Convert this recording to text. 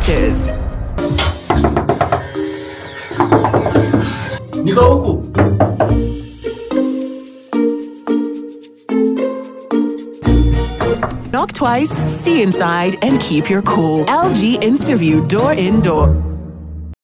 features. Niko huku. Knock twice, see inside, and keep your cool. LG InstaView Door in Door.